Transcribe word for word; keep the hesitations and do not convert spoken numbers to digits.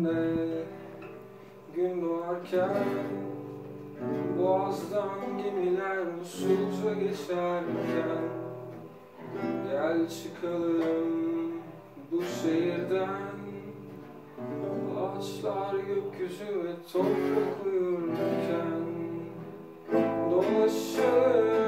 önünde gün doğarken, boğazdan gemiler usulca geçerken, gel çıkalım bu şehirden. Ağaçlar gökyüzü ve toprak uyurken dolaşalım.